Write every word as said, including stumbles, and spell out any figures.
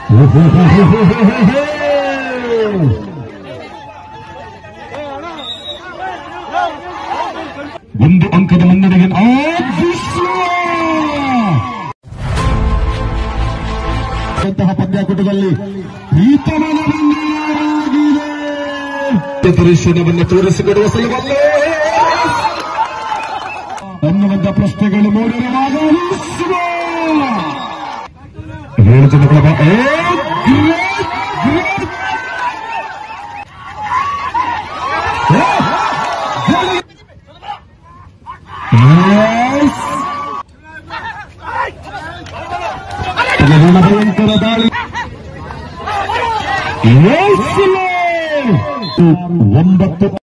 ಒಂದು ಅಂಕದ ಮುನ್ನಡೆಗೆ ಪಂದ್ಯಾಕೂಟದಲ್ಲಿ ದರ್ಶನವನ್ನು ತೋರಿಸಿಕೊಡುವ ಸಲುವಾಗಿ ಅನ್ನುವಂಥ ಪ್ರಶ್ನೆಗಳು ಮೂಡಿರುವಾಗ ಏಳು ಜನಗಳ ಭಯಂಕರ ದಾಳಿ ಒಂಬತ್ತು